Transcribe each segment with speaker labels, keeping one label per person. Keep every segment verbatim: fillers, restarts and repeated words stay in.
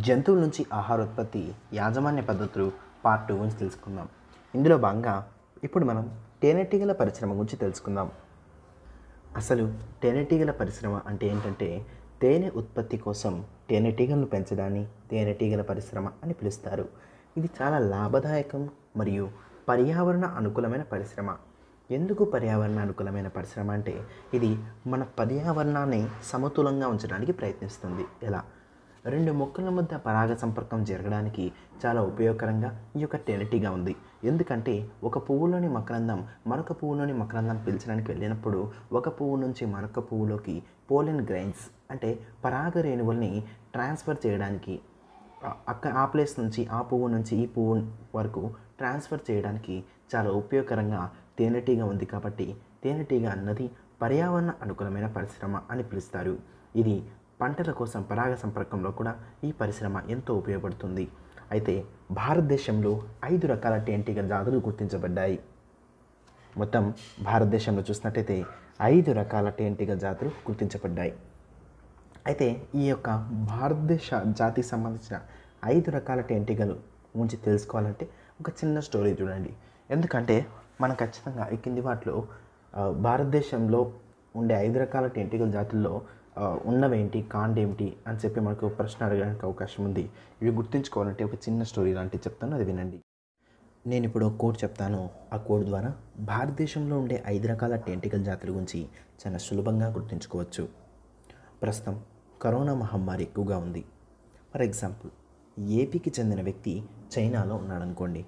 Speaker 1: జంతువుల నుంచి ఆహార ఉత్పత్తి యాజమాన్య పద్ధతులు పార్ట్ టూ గురించి తెలుసుకుందాం. ఇందులో భాగంగా ఇప్పుడు మనం తేనెటీగల పరిశ్రమ గురించి తెలుసుకుందాం. అసలు తేనెటీగల పరిశ్రమ అంటే ఏంటంటే, తేనె ఉత్పత్తి కోసం తేనెటీగలను పెంచడాన్ని తేనెటీగల పరిశ్రమ అని పిలుస్తారు. ఇది చాలా లాభదాయకం మరియు పర్యావరణ అనుకూలమైన పరిశ్రమ. ఎందుకు పర్యావరణ అనుకూలమైన పరిశ్రమ అంటే, ఇది మన పర్యావరణాన్ని సమతులంగా ఉంచడానికి ప్రయత్నిస్తుంది. ఎలా? రెండు మొక్కల మధ్య పరాగ సంపర్కం జరగడానికి చాలా ఉపయోగకరంగా ఈ యొక్క తేనెటీగ ఉంది. ఎందుకంటే ఒక పువ్వులోని మకరందం మరొక పువ్వులోని మకరందం పీల్చడానికి వెళ్ళినప్పుడు ఒక పువ్వు నుంచి మరొక పువ్వులోకి పోలెన్ గ్రెయిన్స్ అంటే పరాగ రేణువుల్ని ట్రాన్స్ఫర్ చేయడానికి, అక్క ఆ ప్లేస్ నుంచి ఆ పువ్వు నుంచి ఈ పువ్వు వరకు ట్రాన్స్ఫర్ చేయడానికి చాలా ఉపయోగకరంగా తేనెటీగ ఉంది. కాబట్టి తేనెటీగ అన్నది పర్యావరణ అనుకూలమైన పరిశ్రమ అని పిలుస్తారు. ఇది పంటల కోసం పరాగ సంపర్కంలో కూడా ఈ పరిశ్రమ ఎంతో ఉపయోగపడుతుంది. అయితే భారతదేశంలో ఐదు రకాల తేనెటీగ జాతులు గుర్తించబడ్డాయి. మొత్తం భారతదేశంలో చూసినట్టయితే ఐదు రకాల తేనెటీగ జాతులు గుర్తించబడ్డాయి. అయితే ఈ యొక్క భారతదేశ జాతికి సంబంధించిన ఐదు రకాల తేనెటీగలు గురించి తెలుసుకోవాలంటే ఒక చిన్న స్టోరీ చూడండి. ఎందుకంటే మనం ఖచ్చితంగా ఈ కింది వాటిలో భారతదేశంలో ఉండే ఐదు రకాల తేనెటీగల జాతుల్లో ఉన్నవేంటి, కాండేమిటి అని చెప్పి మనకు ప్రశ్న అడగడానికి అవకాశం ఉంది. ఇవి గుర్తుంచుకోవాలంటే ఒక చిన్న స్టోరీ లాంటివి చెప్తాను, అది వినండి. నేను ఇప్పుడు ఒక కోడ్ చెప్తాను. ఆ కోడ్ ద్వారా భారతదేశంలో ఉండే ఐదు రకాల తేనెటీగల జాతుల గురించి చాలా సులభంగా గుర్తుంచుకోవచ్చు. ప్రస్తుతం కరోనా మహమ్మారి ఎక్కువగా ఉంది. ఫర్ ఎగ్జాంపుల్, ఏపీకి చెందిన వ్యక్తి చైనాలో ఉన్నాడు అనుకోండి.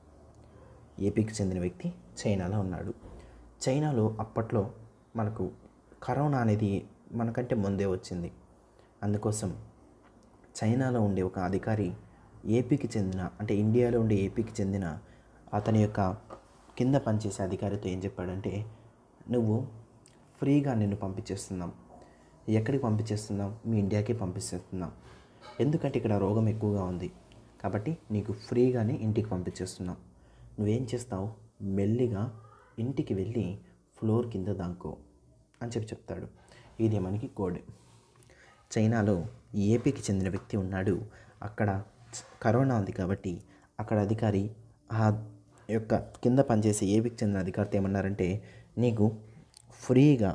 Speaker 1: ఏపీకి చెందిన వ్యక్తి చైనాలో ఉన్నాడు. చైనాలో అప్పట్లో మనకు కరోనా అనేది మనకంటే ముందే వచ్చింది. అందుకోసం చైనాలో ఉండే ఒక అధికారి ఏపీకి చెందిన అంటే ఇండియాలో ఉండే ఏపీకి చెందిన అతని యొక్క కింద పనిచేసే అధికారితో ఏం చెప్పాడంటే, నువ్వు ఫ్రీగా నిన్ను పంపించేస్తున్నాం. ఎక్కడికి పంపించేస్తున్నాం? మీ ఇండియాకి పంపించేస్తున్నాం. ఎందుకంటే ఇక్కడ రోగం ఎక్కువగా ఉంది. కాబట్టి నీకు ఫ్రీగానే ఇంటికి పంపించేస్తున్నాం. నువ్వేం చేస్తావు? మెల్లిగా ఇంటికి వెళ్ళి ఫ్లోర్ కింద దాక్కో అని చెప్పి చెప్తాడు. ఇది మనకి కోడ్. చైనాలో ఏపీకి చెందిన వ్యక్తి ఉన్నాడు. అక్కడ కరోనా ఉంది కాబట్టి అక్కడ అధికారి ఆ యొక్క కింద పనిచేసే ఏపీకి చెందిన అధికారితో ఏమన్నారంటే, నీకు ఫ్రీగా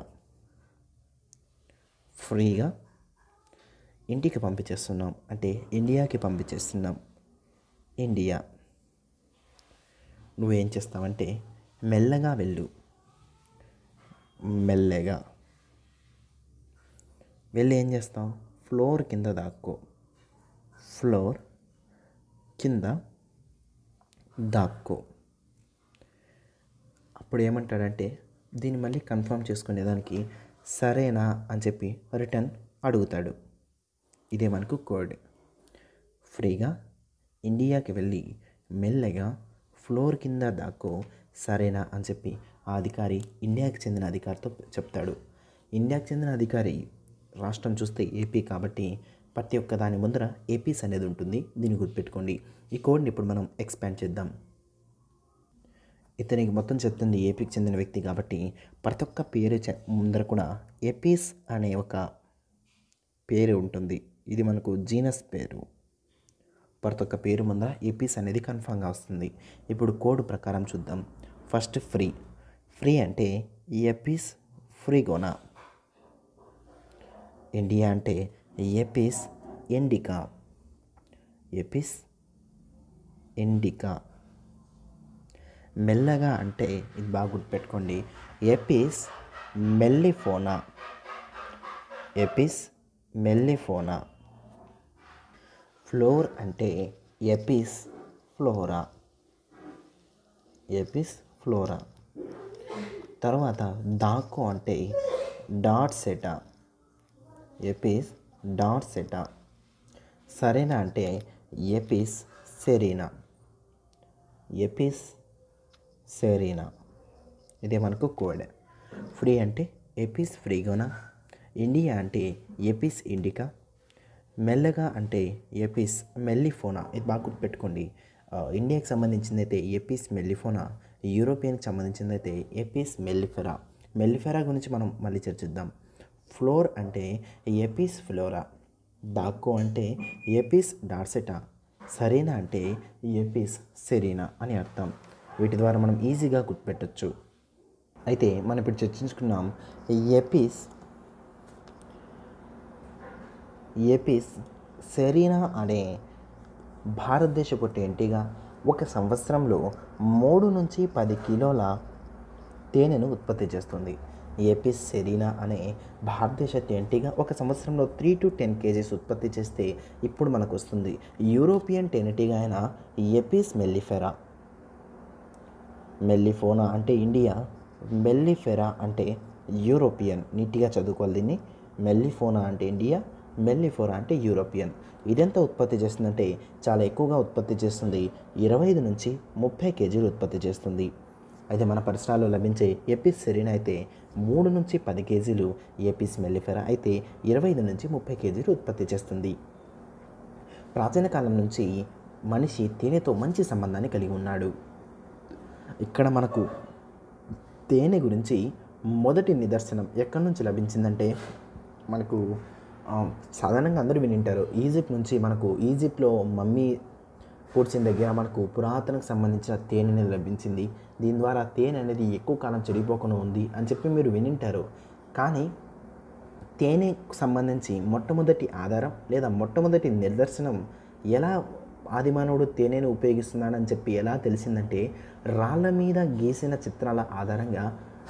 Speaker 1: ఫ్రీగా ఇంటికి పంపించేస్తున్నాం, అంటే ఇండియాకి పంపించేస్తున్నాం. ఇండియా నువ్వేం చేస్తావంటే మెల్లగా వెళ్ళు, మెల్లగా వెళ్ళి ఏం చేస్తావు? ఫ్లోర్ కింద దాక్కో. ఫ్లోర్ కింద దాక్కో. అప్పుడు ఏమంటాడంటే, దీన్ని మళ్ళీ కన్ఫర్మ్ చేసుకునేదానికి సరేనా అని చెప్పి రిటర్న్ అడుగుతాడు. ఇదే మనకు కోడ్. ఫ్రీగా ఇండియాకి వెళ్ళి మెల్లగా ఫ్లోర్ కింద దాక్కో, సరేనా అని చెప్పి ఆ అధికారి ఇండియాకి చెందిన అధికారితో చెప్తాడు. ఇండియాకి చెందిన అధికారి రాష్ట్రం చూస్తే ఏపీ కాబట్టి ప్రతి ఒక్క దాని ముందర ఏపీస్ అనేది ఉంటుంది. దీన్ని గుర్తుపెట్టుకోండి. ఈ కోడ్ని ఇప్పుడు మనం ఎక్స్పాండ్ చేద్దాం. ఇతనికి మొత్తం చెప్తుంది ఏపీకి చెందిన వ్యక్తి కాబట్టి ప్రతి ఒక్క పేరు ముందర కూడా ఏపీస్ అనే ఒక పేరు ఉంటుంది. ఇది మనకు జీనస్ పేరు. ప్రతి ఒక్క పేరు ముందర ఏపీస్ అనేది కన్ఫామ్గా వస్తుంది. ఇప్పుడు కోడ్ ప్రకారం చూద్దాం. First free. ఫ్రీ అంటే ఏపీస్ ఫ్రీగోనా. ఇండియా అంటే ఏపీస్ ఇండికా. Apis indica. మెల్లగా అంటే ఇది బాగా గుర్తుపెట్టుకోండి, Apis mellifera. Apis mellifera. Floor అంటే ఏపీస్ ఫ్లోరా. Apis florea. తర్వాత దాక్కో అంటే dorsata. Apis dorsata. సరేనా అంటే ఏపీస్ సెరీనా. Apis cerana. ఇదే మనకు కోడ్. ఫ్రీ అంటే ఏపీస్ ఫ్రీగోనా. ఇండియా అంటే ఏపీస్ ఇండికా. మెల్లగా అంటే ఏపీస్ మెల్లిఫోనా. ఇది బాగా గుర్తుపెట్టుకోండి. ఇండియాకి సంబంధించింది అయితే ఏపీస్ మెల్లిఫోనా. యూరోపియన్కి సంబంధించింది అయితే ఏపీస్ మెల్లిఫెరా. మెల్లిఫెరా గురించి మనం మళ్ళీ చర్చిద్దాం. ఫ్లోర్ అంటే ఏపీస్ ఫ్లోరా. డాకో అంటే ఎపిస్ డార్సెటా, సరీనా అంటే ఎపిస్ సెరీనా అని అర్థం. వీటి ద్వారా మనం ఈజీగా గుర్తుపెట్టచ్చు. అయితే మనం ఇప్పుడు చర్చించుకున్నాం ఎపిస్ ఎపిస్ సెరీనా అనే భారతదేశపు టెంటిగా ఒక సంవత్సరంలో మూడు నుంచి పది కిలోల తేనెను ఉత్పత్తి చేస్తుంది. ఎపిస్ సెరీనా అనే భారతదేశ తేనెటీగ ఒక సంవత్సరంలో త్రీ టు టెన్ కేజీస్ ఉత్పత్తి చేస్తే ఇప్పుడు మనకు వస్తుంది యూరోపియన్ తేనెటీగ అయిన ఎపిస్ మెల్లిఫెరా. మెల్లిఫోనా అంటే ఇండియా, మెల్లిఫెరా అంటే యూరోపియన్. నీట్గా చదువుకోవాలి దీన్ని. మెల్లిఫోనా అంటే ఇండియా, మెల్లిఫోరా అంటే యూరోపియన్. ఇదెంత ఉత్పత్తి చేస్తుందంటే చాలా ఎక్కువగా ఉత్పత్తి చేస్తుంది. ఇరవై ఐదు నుంచి ముప్పై కేజీలు ఉత్పత్తి చేస్తుంది. అయితే మన పరిసరాల్లో లభించే ఎపిస్ సెరీనా అయితే మూడు నుంచి పది కేజీలు, ఎపిస్ మెల్లిఫెరా అయితే ఇరవై ఐదు నుంచి ముప్పై కేజీలు ఉత్పత్తి చేస్తుంది. ప్రాచీన కాలం నుంచి మనిషి తేనెతో మంచి సంబంధాన్ని కలిగి ఉన్నాడు. ఇక్కడ మనకు తేనె గురించి మొదటి నిదర్శనం ఎక్కడి నుంచి లభించిందంటే మనకు సాధారణంగా అందరూ వినింటారు. ఈజిప్ట్ నుంచి మనకు ఈజిప్ట్లో మమ్మీ పూడ్చిన దగ్గర మనకు పురాతనకు సంబంధించిన తేనె లభించింది. దీని ద్వారా తేనె అనేది ఎక్కువ కాలం చెడిపోకుండా ఉంది అని చెప్పి మీరు వినింటారు. కానీ తేనెకు సంబంధించి మొట్టమొదటి ఆధారం లేదా మొట్టమొదటి నిదర్శనం ఎలా ఆదిమానవుడు తేనెను ఉపయోగిస్తున్నాడని చెప్పి ఎలా తెలిసిందంటే రాళ్ళ మీద గీసిన చిత్రాల ఆధారంగా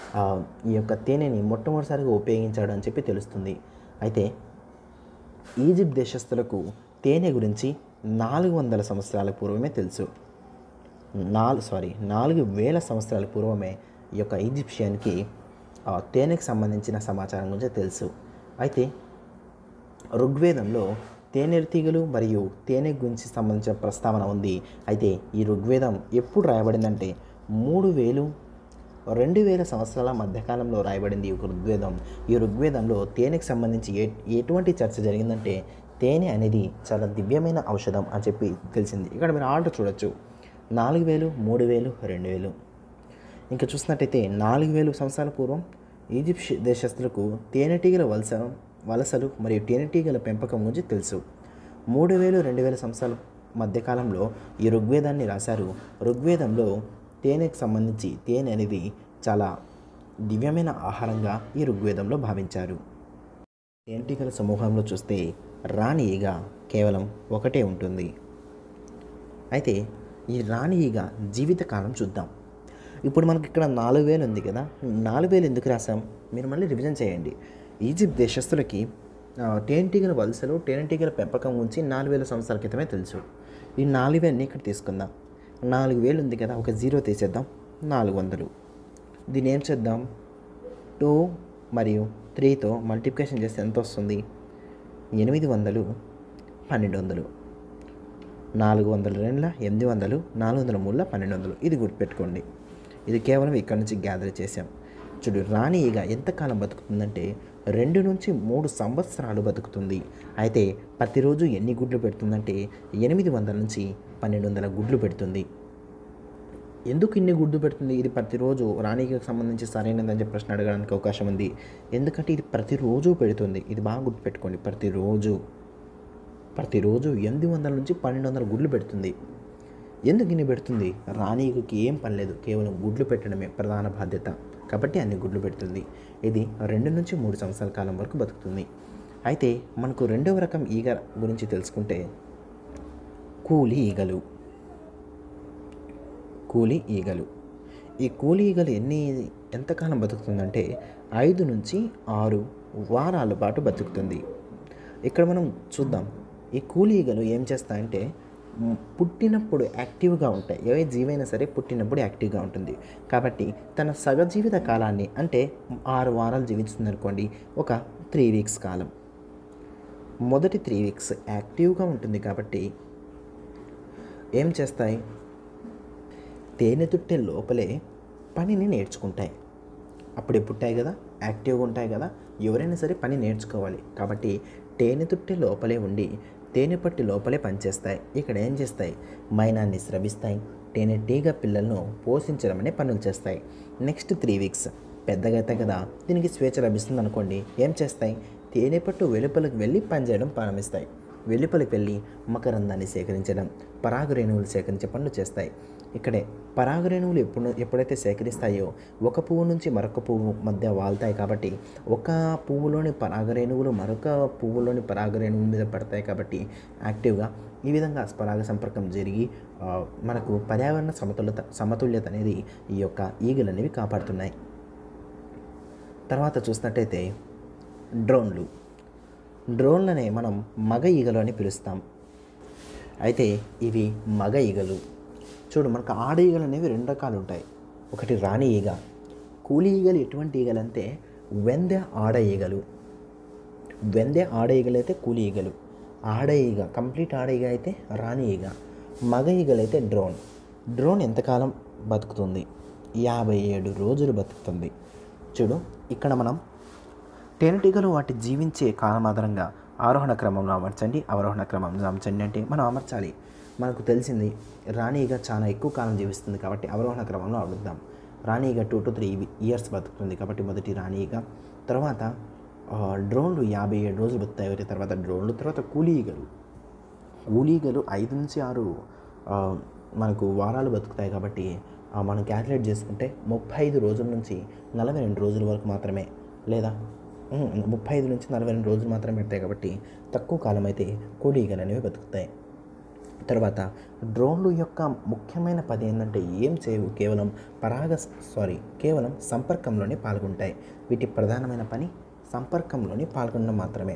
Speaker 1: ఈ యొక్క తేనెని మొట్టమొదటిసారిగా ఉపయోగించాడు అని చెప్పి తెలుస్తుంది. అయితే ఈజిప్ట్ దేశస్తులకు తేనె గురించి నాలుగు వందల సంవత్సరాల పూర్వమే తెలుసు. నాలుగు సారీ నాలుగు వేల సంవత్సరాల పూర్వమే ఈ యొక్క ఈజిప్షియన్కి తేనెకు సంబంధించిన సమాచారం గురించి తెలుసు. అయితే ఋగ్వేదంలో తేనెటీగలు మరియు తేనె గురించి సంబంధించిన ప్రస్తావన ఉంది. అయితే ఈ ఋగ్వేదం ఎప్పుడు రాయబడిందంటే మూడు వేలు రెండు వేల సంవత్సరాల మధ్యకాలంలో రాయబడింది ఈ ఋగ్వేదం. ఈ ఋగ్వేదంలో తేనెకు సంబంధించి ఏ ఎటువంటి చర్చ జరిగిందంటే తేనె అనేది చాలా దివ్యమైన ఔషధం అని చెప్పి తెలిసింది. ఇక్కడ మీరు ఆర్డర్ చూడొచ్చు, నాలుగు వేలు మూడు వేలు రెండు వేలు. ఇంకా చూసినట్టయితే నాలుగు వేలు సంవత్సరాల పూర్వం ఈజిప్ట్ దేశస్తులకు తేనెటీగల వలస వలసలు మరియు తేనెటీగల పెంపకం గురించి తెలుసు. మూడు వేలు రెండు వేల సంవత్సరాల మధ్యకాలంలో ఈ ఋగ్వేదాన్ని రాశారు. ఋగ్వేదంలో తేనెకు సంబంధించి తేనె అనేది చాలా దివ్యమైన ఆహారంగా ఈ ఋగ్వేదంలో భావించారు. తేనెటీగల సమూహంలో చూస్తే రాణి ఈగ కేవలం ఒకటే ఉంటుంది. అయితే ఈ రాణి ఈగ జీవితకాలం చూద్దాం. ఇప్పుడు మనకి ఇక్కడ నాలుగు వేలు ఉంది కదా, నాలుగు వేలు ఎందుకు రాసాం మీరు మళ్ళీ రివిజన్ చేయండి. ఈజిప్ట్ దేశస్తులకి తేనెటీగల వలసలు తేనెటీగల పెంపకం గురించి నాలుగు వేల సంవత్సరాల క్రితమే తెలుసు. ఈ నాలుగు వేలని ఇక్కడ తీసుకుందాం. నాలుగు వేలు ఉంది కదా, ఒక జీరో తీసేద్దాం, నాలుగు వందలు. దీన్ని ఏం చేద్దాం, టూ మరియు త్రీతో మల్టిప్లికేషన్ చేస్తే ఎంత వస్తుంది, ఎనిమిది వందలు పన్నెండు వందలు. నాలుగు వందల రెండుల ఎనిమిది వందలు, నాలుగు వందల మూడుల పన్నెండు వందలు. ఇది గుర్తుపెట్టుకోండి. ఇది కేవలం ఇక్కడ నుంచి గ్యాదర్ చేసాం. చూడు, రాణి ఈగ ఎంతకాలం బతుకుతుందంటే రెండు నుంచి మూడు సంవత్సరాలు బతుకుతుంది. అయితే ప్రతిరోజు ఎన్ని గుడ్లు పెడుతుందంటే ఎనిమిది వందల నుంచి పన్నెండు వందల గుడ్లు పెడుతుంది. ఎందుకు ఇన్ని గుడ్లు పెడుతుంది? ఇది ప్రతిరోజు రాణి ఈగకు సంబంధించి సరైనదని చెప్పి ప్రశ్న అడగడానికి అవకాశం ఉంది. ఎందుకంటే ఇది ప్రతిరోజు పెడుతుంది. ఇది బాగా గుర్తుపెట్టుకోండి, ప్రతిరోజు ప్రతిరోజు ఎనిమిది వందల నుంచి పన్నెండు వందల గుడ్లు పెడుతుంది. ఎందుకు ఇన్ని పెడుతుంది? రాణి ఈగకి ఏం పని లేదు, కేవలం గుడ్లు పెట్టడమే ప్రధాన బాధ్యత. కాబట్టి అన్ని గుడ్లు పెడుతుంది. ఇది రెండు నుంచి మూడు సంవత్సరాల కాలం వరకు బతుకుతుంది. అయితే మనకు రెండవ రకం ఈగ గురించి తెలుసుకుంటే కూలి ఈగలు. కూలి ఈగలు ఈ కూలి ఈగలు ఎన్ని ఎంతకాలం బతుకుతుందంటే ఐదు నుంచి ఆరు వారాల పాటు బతుకుతుంది. ఇక్కడ మనం చూద్దాం, ఈ కూలి ఈగలు ఏం చేస్తాయంటే పుట్టినప్పుడు యాక్టివ్గా ఉంటాయి. ఏ జీవైనా సరే పుట్టినప్పుడు యాక్టివ్గా ఉంటుంది. కాబట్టి తన సగజీవిత కాలాన్ని అంటే ఆరు వారాలు జీవిస్తుంది అనుకోండి, ఒక త్రీ వీక్స్ కాలం, మొదటి త్రీ వీక్స్ యాక్టివ్గా ఉంటుంది. కాబట్టి ఏం చేస్తాయి, తేనె తుట్టె లోపలే పనిని నేర్చుకుంటాయి. అప్పుడే పుట్టాయి కదా, యాక్టివ్గా ఉంటాయి కదా, ఎవరైనా సరే పని నేర్చుకోవాలి. కాబట్టి తేనె తుట్టె లోపలే ఉండి తేనె పట్టి లోపలే పనిచేస్తాయి. ఇక్కడ ఏం చేస్తాయి, మైనాన్ని స్రవిస్తాయి, తేనెటీగ పిల్లలను పోషించడం అనే పనులు చేస్తాయి. నెక్స్ట్ త్రీ వీక్స్ పెద్దగా అవుతాయి కదా, దీనికి స్వేచ్ఛ లభిస్తుంది అనుకోండి, ఏం చేస్తాయి, తేనెపట్టు వెలుపలికి వెళ్ళి పనిచేయడం ప్రారంభిస్తాయి. వెలుపలికి వెళ్ళి మకరందాన్ని సేకరించడం, పరాగరేణువులు సేకరించే పనులు చేస్తాయి. ఇక్కడే పరాగరేణువులు ఎప్పుడు ఎప్పుడైతే సేకరిస్తాయో ఒక పువ్వు నుంచి మరొక పువ్వు మధ్య వాళ్తాయి కాబట్టి ఒక పువ్వులోని పరాగరేణువులు మరొక పువ్వులోని పరాగరేణువుల మీద పడతాయి కాబట్టి యాక్టివ్గా ఈ విధంగా పరాగ సంపర్కం జరిగి మనకు పర్యావరణ సమతుల్యత సమతుల్యత అనేది ఈ యొక్క ఈగలు అనేవి కాపాడుతున్నాయి. తర్వాత చూసినట్టయితే డ్రోన్లు. డ్రోన్లనే మనం మగ ఈగలు అని పిలుస్తాం. అయితే ఇవి మగ ఈగలు. చూడు, మనకు ఆడ ఈగలు అనేవి రెండు రకాలు ఉంటాయి. ఒకటి రాణి ఈగ. కూలి ఈగలు ఎటువంటి ఈగలు అంటే వెందె ఆడ ఈగలు. వెందె ఆడ ఈగలు అయితే కూలి ఈగలు. ఆడ ఈగ కంప్లీట్ ఆడ ఈగ అయితే రాణి ఈగ. మగ ఈగలు అయితే డ్రోన్. డ్రోన్ ఎంతకాలం బతుకుతుంది? యాభై ఏడు రోజులు బతుకుతుంది. చూడు, ఇక్కడ మనం తేనెటీగలు వాటి జీవించే కాలం ఆధారంగా ఆరోహణ క్రమంలో అమర్చండి, అవరోహణ క్రమంలో అమర్చండి అంటే మనం అమర్చాలి. మనకు తెలిసింది రాణి ఈగ చాలా ఎక్కువ కాలం జీవిస్తుంది కాబట్టి అవరోహణ క్రమంలో అడుగుదాం. రాణి ఈగ టూ టు త్రీ ఇయర్స్ బతుకుతుంది కాబట్టి మొదటి రాణి ఈగ, తర్వాత డ్రోన్లు యాభై ఏడు రోజులు బతుకుతాయి. తర్వాత డ్రోన్లు, తర్వాత కూలీ ఈగలు. కూలీ ఈగలు ఐదు నుంచి ఆరు మనకు వారాలు బతుకుతాయి కాబట్టి మనం క్యాల్కులేట్ చేసుకుంటే ముప్పై ఐదు రోజుల నుంచి నలభై రెండు రోజుల వరకు మాత్రమే, లేదా ముప్పై ఐదు నుంచి నలభై రెండు రోజులు మాత్రమే పెడతాయి కాబట్టి తక్కువ కాలం అయితే కూలీ ఈగలు అనేవి బతుకుతాయి. తర్వాత డ్రోన్లు యొక్క ముఖ్యమైన పని ఏంటంటే ఏం చేయవు, కేవలం పరాగ సారీ కేవలం సంపర్కంలోనే పాల్గొంటాయి. వీటి ప్రధానమైన పని సంపర్కంలోని పాల్గొనడం మాత్రమే.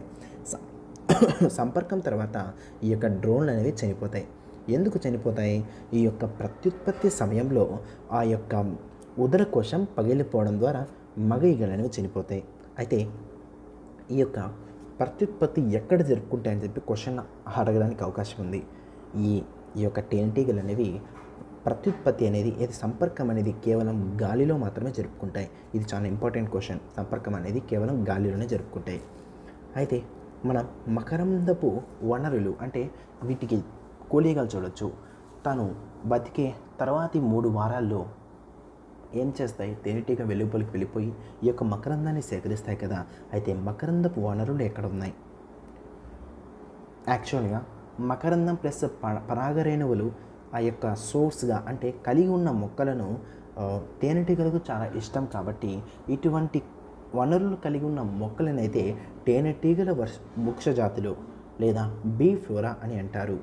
Speaker 1: సంపర్కం తర్వాత ఈ యొక్క డ్రోన్లు అనేవి చనిపోతాయి. ఎందుకు చనిపోతాయి? ఈ యొక్క ప్రత్యుత్పత్తి సమయంలో ఆ యొక్క ఉదరకోశం పగిలిపోవడం ద్వారా మగ ఈగలు అనేవి చనిపోతాయి. అయితే ఈ యొక్క ప్రత్యుత్పత్తి ఎక్కడ జరుపుకుంటాయని చెప్పి క్వశ్చన్ అడగడానికి అవకాశం ఉంది. ఈ ఈ యొక్క తేనెటీగలు అనేవి ప్రత్యుత్పత్తి అనేది ఏది సంపర్కం అనేది కేవలం గాలిలో మాత్రమే జరుపుకుంటాయి. ఇది చాలా ఇంపార్టెంట్ క్వశ్చన్. సంపర్కం అనేది కేవలం గాలిలోనే జరుపుకుంటాయి. అయితే మనం మకరందపు వనరులు అంటే వీటికి కూలీగలు చూడొచ్చు. తను బతికే తర్వాతి మూడు వారాల్లో ఏం చేస్తాయి? తేనెటీగ వెలుపలికి వెళ్ళిపోయి ఈ యొక్క మకరందాన్ని సేకరిస్తాయి కదా. అయితే మకరందపు వనరులు ఎక్కడ ఉన్నాయి? యాక్చువల్గా మకరందం ప్లస్ పరాగరేణువులు ఆ యొక్క సోర్స్గా అంటే కలిగి ఉన్న మొక్కలను తేనెటీగలకు చాలా ఇష్టం కాబట్టి ఇటువంటి వనరులు కలిగి ఉన్న మొక్కలనైతే తేనెటీగల వృక్ష జాతులు లేదా బీ ఫ్లోరా అని అంటారు.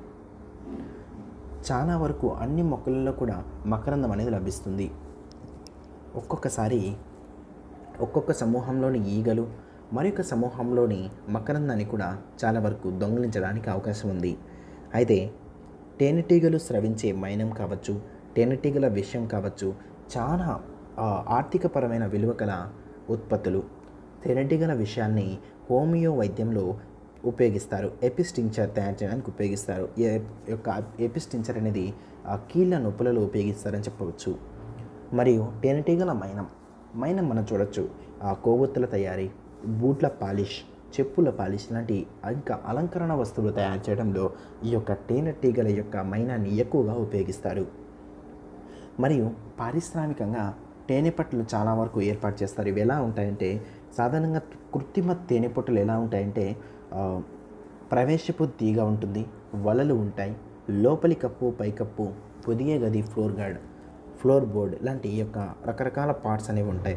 Speaker 1: చాలా వరకు అన్ని మొక్కలలో కూడా మకరందం అనేది లభిస్తుంది. ఒక్కొక్కసారి ఒక్కొక్క సమూహంలోని ఈగలు మరొక సమూహంలోని మకరందాన్ని కూడా చాలా వరకు దొంగిలించడానికి అవకాశం ఉంది. అయితే తేనెటీగలు స్రవించే మైనం కావచ్చు, తేనెటీగల విషయం కావచ్చు, చాలా ఆర్థికపరమైన విలువ గల ఉత్పత్తులు. తేనెటీగల విషయాన్ని హోమియో వైద్యంలో ఉపయోగిస్తారు. ఎపిస్టింక్చర్ తయారు చేయడానికి ఉపయోగిస్తారు. ఈ యొక్క ఎపిస్టింక్చర్ అనేది కీళ్ళ నొప్పులలో ఉపయోగిస్తారని చెప్పవచ్చు. మరియు తేనెటీగల మైనం మైనం మనం చూడొచ్చు. కొవ్వొత్తుల తయారీ, బూట్ల పాలిష్, చెప్పుల పాలిష్ లాంటి ఇంకా అలంకరణ వస్తువులు తయారు చేయడంలో ఈ యొక్క తేనెటీగల యొక్క మైనాన్ని ఎక్కువగా ఉపయోగిస్తారు. మరియు పారిశ్రామికంగా తేనెపట్టులు చాలా వరకు ఏర్పాటు చేస్తారు. ఇవి ఎలా ఉంటాయంటే సాధారణంగా కృత్రిమ తేనెపట్టులు ఎలా ఉంటాయంటే ప్రవేశపు తీగ ఉంటుంది, వలలు ఉంటాయి, లోపలి కప్పు పైకప్పు, పొదిగే గది ఫ్లోర్ గార్డ్ ఫ్లోర్ బోర్డ్ లాంటి ఈ యొక్క రకరకాల పార్ట్స్ అనేవి ఉంటాయి.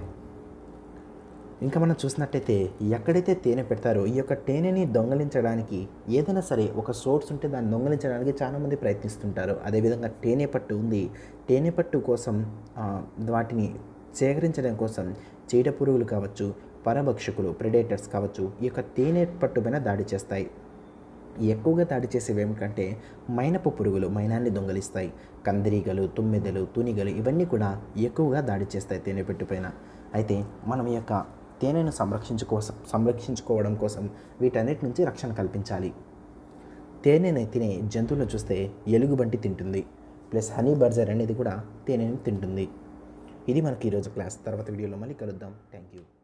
Speaker 1: ఇంకా మనం చూసినట్టయితే ఎక్కడైతే తేనె పెడతారో ఈ యొక్క తేనెని దొంగలించడానికి ఏదైనా సరే ఒక సోర్స్ ఉంటే దాన్ని దొంగలించడానికి చాలామంది ప్రయత్నిస్తుంటారు. అదేవిధంగా తేనె పట్టు ఉంది. తేనె పట్టు కోసం వాటిని సేకరించడం కోసం చీడ పురుగులు కావచ్చు, పరభక్షకులు ప్రెడేటర్స్ కావచ్చు ఈ యొక్క తేనె పట్టు పైన దాడి చేస్తాయి. ఎక్కువగా దాడి చేసేవి ఏమిటంటే మైనపు పురుగులు మైనాన్ని దొంగలిస్తాయి. కందిరీగలు, తుమ్మెదలు, తునిగలు ఇవన్నీ కూడా ఎక్కువగా దాడి చేస్తాయి తేనె పెట్టు పైన. అయితే మనం ఈ యొక్క తేనెను సంరక్షించుకో సంరక్షించుకోవడం కోసం వీటన్నిటి నుంచి రక్షణ కల్పించాలి. తేనెని తినే జంతువులను చూస్తే ఎలుగుబంటి తింటుంది, ప్లస్ హనీ బర్జర్ అనేది కూడా తేనెని తింటుంది. ఇది మనకి ఈరోజు క్లాస్. తర్వాత వీడియోలో మళ్ళీ కలుద్దాం. Thank you.